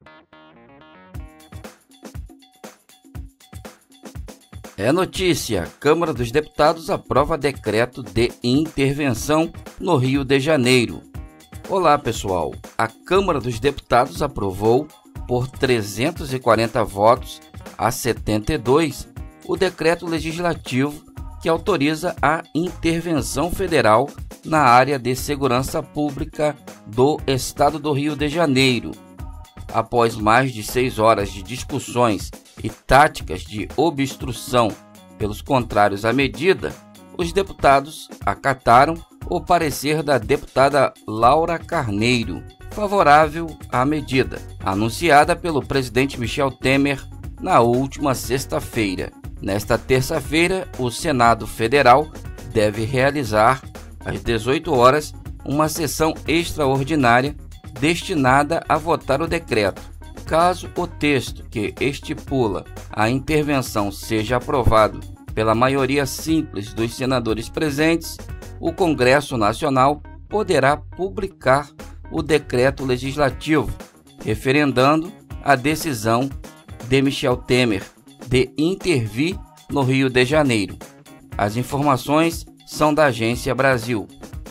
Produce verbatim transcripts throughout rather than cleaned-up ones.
É notícia: Câmara dos Deputados aprova decreto de intervenção no Rio de Janeiro. Olá pessoal, a Câmara dos Deputados aprovou, por trezentos e quarenta votos a setenta e dois, o decreto legislativo que autoriza a intervenção federal na área de segurança pública do Estado do Rio de Janeiro. Após mais de seis horas de discussões e táticas de obstrução pelos contrários à medida, os deputados acataram o parecer da deputada Laura Carneiro, favorável à medida, anunciada pelo presidente Michel Temer na última sexta-feira. Nesta terça-feira, o Senado Federal deve realizar, às dezoito horas, uma sessão extraordinária destinada a votar o decreto. Caso o texto que estipula a intervenção seja aprovado pela maioria simples dos senadores presentes, o Congresso Nacional poderá publicar o decreto legislativo, referendando a decisão de Michel Temer de intervir no Rio de Janeiro. As informações são da Agência Brasil.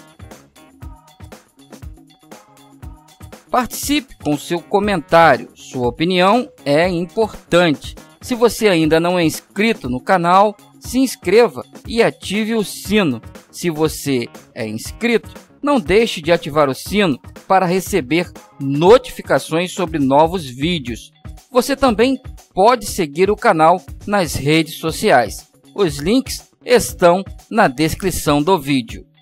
Participe com seu comentário, sua opinião é importante. Se você ainda não é inscrito no canal, se inscreva e ative o sino. Se você é inscrito, não deixe de ativar o sino para receber notificações sobre novos vídeos. Você também pode seguir o canal nas redes sociais. Os links estão na descrição do vídeo.